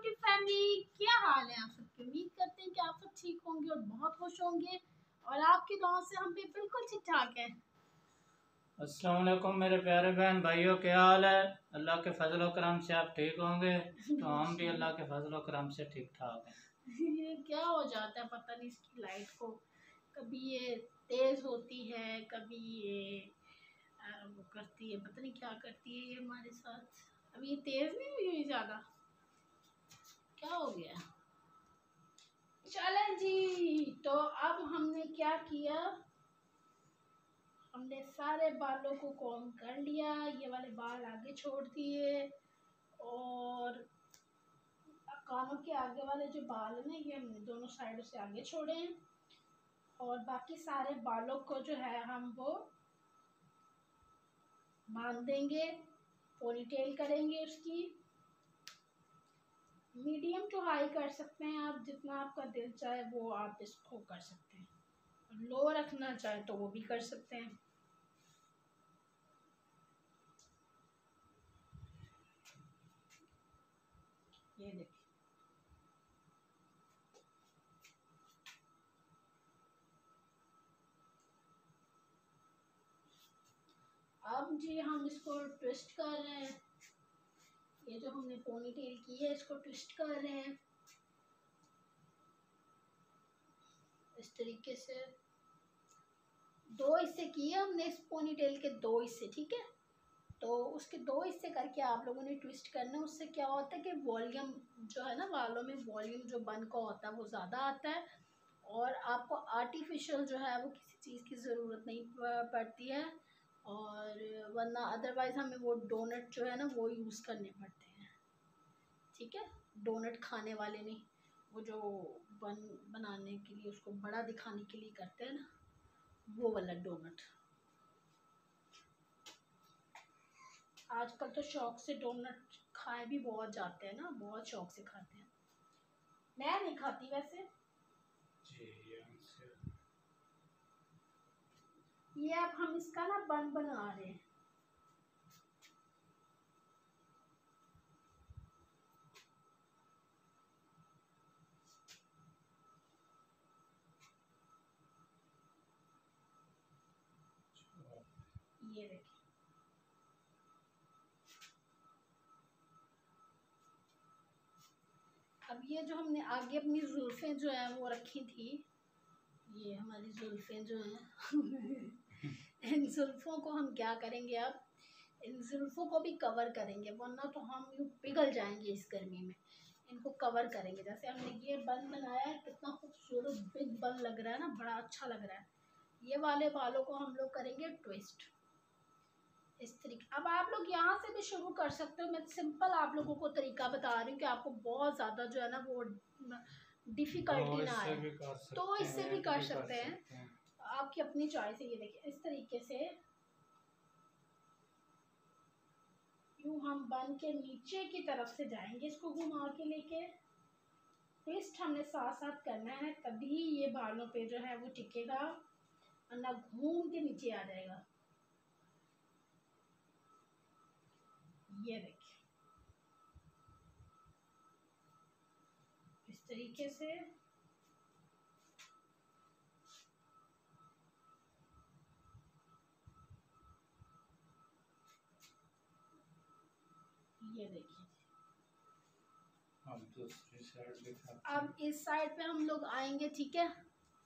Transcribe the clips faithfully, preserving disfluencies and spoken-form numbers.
YouTube family, क्या हाल है आप सबके। उम्मीद करते हैं कि आप सब ठीक होंगे और बहुत खुश होंगे और आपकी दुआओं से हम भी बिल्कुल ठीक ठाक हैं। अस्सलाम वालेकुम मेरे प्यारे बहन भाइयों, क्या हाल है। अल्लाह के फजल करम से आप ठीक होंगे तो हम भी अल्लाह के फजल करम से ठीक ठाक हैं। ये क्या हो जाता है पता नहीं इसकी लाइट को, कभी ये तेज होती है, कभी ये आ, वो करती है, पता नहीं क्या करती है ये हमारे साथ। अभी ये तेज नहीं हुई हुई ज्यादा, क्या हो गया। चलें जी, तो अब हमने क्या किया, हमने सारे बालों को कॉम्ब कर लिया, ये वाले बाल आगे छोड़ दिए और कानों के आगे वाले जो बाल हैं ये हमने दोनों साइडों से आगे छोड़े हैं और बाकी सारे बालों को जो है हम वो बांध देंगे, पोनीटेल करेंगे उसकी। मीडियम टू हाई कर सकते हैं आप, जितना आपका दिल चाहे वो आप इसको कर सकते हैं। लो रखना चाहे तो वो भी कर सकते हैं। ये देखिए, अब जी हम इसको ट्विस्ट कर रहे हैं। ये जो हमने पोनीटेल की है इसको ट्विस्ट कर रहे हैं इस तरीके से। दो हिस्से किए हमने इस पोनीटेल के, दो हिस्से, ठीक है। तो उसके दो हिस्से करके आप लोगों ने ट्विस्ट करना है। उससे क्या होता है कि वॉल्यूम जो है ना, बालों में वॉल्यूम जो बन का होता है वो ज़्यादा आता है और आपको आर्टिफिशियल जो है वो किसी चीज़ की ज़रूरत नहीं पड़ती है। और वरना अदरवाइज़ हमें वो डोनट जो है ना वो यूज़ करने पड़ते हैं, ठीक है। डोनट खाने वाले नहीं, वो जो बन बनाने के लिए उसको बड़ा दिखाने के लिए करते हैं ना, वो वाला डोनट। आजकल तो शौक से डोनट खाए भी बहुत जाते हैं ना, बहुत शौक से खाते हैं। मैं नहीं खाती वैसे। ये अब हम इसका ना बन बना रहे हैं। ये देखिए, अब ये जो हमने आगे अपनी जुल्फें जो है वो रखी थी, ये हमारी जुल्फें जो हैं इन जुल्फों को हम क्या करेंगे, अब इन जुल्फों को भी कवर करेंगे, वरना तो हम यूँ पिघल जाएंगे इस गर्मी में। इनको कवर करेंगे। जैसे हमने ये बन बनाया है, कितना खूबसूरत बिग बन लग रहा है ना, बड़ा अच्छा लग रहा है। ये वाले बालों को हम लोग करेंगे ट्विस्ट इस तरीके। अब आप लोग यहाँ से भी शुरू कर सकते हो। मैं सिंपल आप लोगों को तरीका बता रही हूँ कि आपको बहुत ज़्यादा जो है ना वो डिफ़िकल्टी ना आए, तो इससे भी कर सकते हैं। आपकी अपनी चॉइस है। ये देखिए, इस तरीके से यूँ हम बन के नीचे की तरफ से जाएंगे, इसको घुमा के लेके। ट्विस्ट हमने साथ साथ करना है, तभी ये बालों पे जो है वो टिकेगा, वरना घूम के नीचे आ जाएगा। ये देखिए, इस तरीके से। ये देखिए, अब दूसरी साइड दिखाते हैं। अब इस साइड पे हम लोग आएंगे, ठीक है।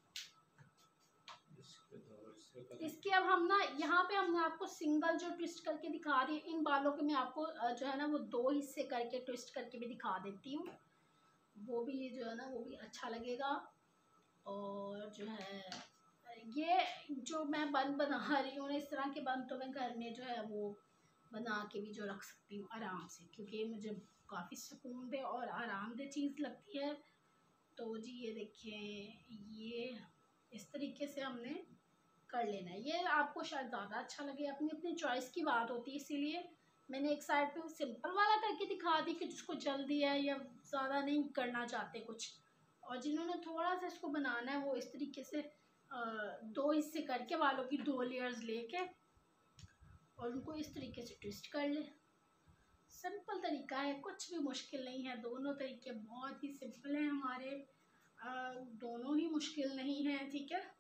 इसके अब हम ना यहाँ पे हमने आपको सिंगल जो ट्विस्ट करके दिखा रही है, इन बालों के मैं आपको जो है ना वो दो हिस्से करके ट्विस्ट करके भी दिखा देती हूँ। वो भी जो है ना वो भी अच्छा लगेगा। और जो है ये जो मैं बन बना रही हूँ, इस तरह के बन तो मैं घर में जो है वो बना के भी जो रख सकती हूँ आराम से, क्योंकि मुझे काफ़ी सुकून दे और आरामदेह चीज़ लगती है। तो जी ये देखिए, ये इस तरीके से हमने कर लेना है। ये आपको शायद ज़्यादा अच्छा लगे, अपनी अपनी चॉइस की बात होती है, इसीलिए मैंने एक साइड पे सिंपल वाला करके दिखा दी कि जिसको जल्दी है या ज़्यादा नहीं करना चाहते कुछ, और जिन्होंने थोड़ा सा इसको बनाना है वो इस तरीके से दो हिस्से करके बालों की दो लेयर्स लेके और उनको इस तरीके से ट्विस्ट कर ले। सिंपल तरीका है, कुछ भी मुश्किल नहीं है। दोनों तरीके बहुत ही सिंपल हैं हमारे, आ, दोनों ही मुश्किल नहीं है, ठीक है।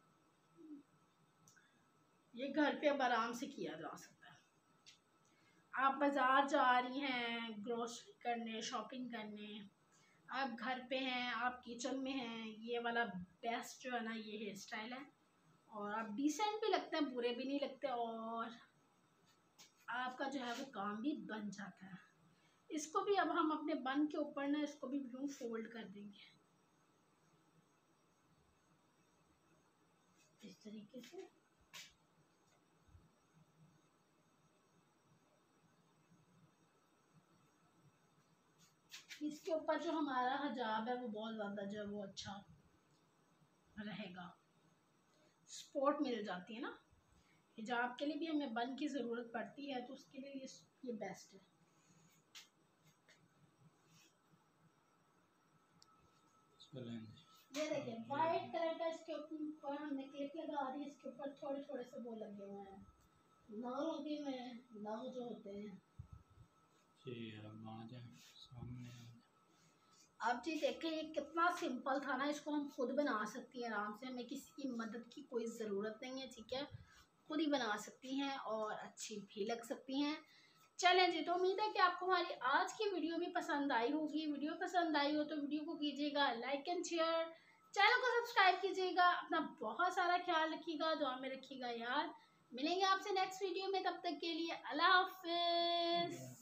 ये घर पे अब आराम से किया जा सकता है। आप बाज़ार जा रही हैं ग्रोसरी करने, शॉपिंग करने, आप घर पे हैं, आप किचन में हैं, ये वाला बेस्ट जो है ना ये हेयर स्टाइल है। और आप डिसेंट भी लगते हैं, बुरे भी नहीं लगते, और आपका जो है वो काम भी बन जाता है। इसको भी अब हम अपने बन के ऊपर ना इसको भी यूं फोल्ड कर देंगे इस तरीके से। इसके ऊपर जो हमारा हिजाब है वो बहुत ज़्यादा जो है वो अच्छा रहेगा, सपोर्ट मिल जाती है ना। हिजाब के लिए भी हमें बन की ज़रूरत पड़ती है, तो उसके लिए ये, ये बेस्ट है। ये देखिए वाइट कलर का इसके ऊपर हमने क्लिप लगा दी, इसके ऊपर थोड़े थोड़े से वो लगे हुए हैं, नग लगे हुए हैं, नग जो होते हैं। अब जी देखें ये कितना सिंपल था ना, इसको हम खुद बना सकती हैं आराम से, हमें किसी की मदद की कोई ज़रूरत नहीं है, ठीक है। खुद ही बना सकती हैं और अच्छी भी लग सकती हैं। चलें जी, तो उम्मीद है कि आपको हमारी आज की वीडियो भी पसंद आई होगी। वीडियो पसंद आई हो तो वीडियो को कीजिएगा लाइक एंड शेयर, चैनल को सब्सक्राइब कीजिएगा, अपना बहुत सारा ख्याल रखिएगा, दुआ में रखिएगा यार। मिलेंगे आपसे नेक्स्ट वीडियो में, तब तक के लिए अल्लाह हाफिज़।